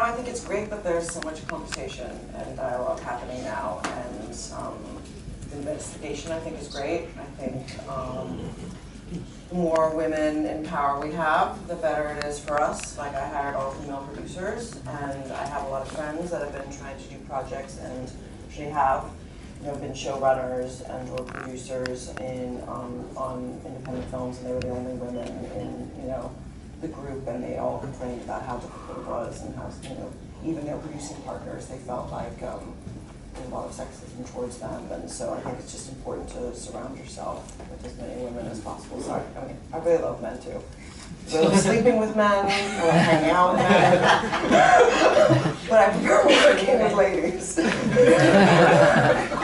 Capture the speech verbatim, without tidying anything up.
I think it's great that there's so much conversation and dialogue happening now, and um, the investigation I think is great. I think um, the more women in power we have, the better it is for us. Like, I hired all female producers, and I have a lot of friends that have been trying to do projects and actually have, you know, been showrunners and or producers in um, on independent films, and they were the only women in, you know, the group, and they all complained about how difficult it was, and how, you know, even their producing partners, they felt like um, a lot of sexism towards them. And so I think it's just important to surround yourself with as many women as possible. So I, I mean, I really love men too. I love sleeping with men, I love hanging out with men, but I prefer working with ladies.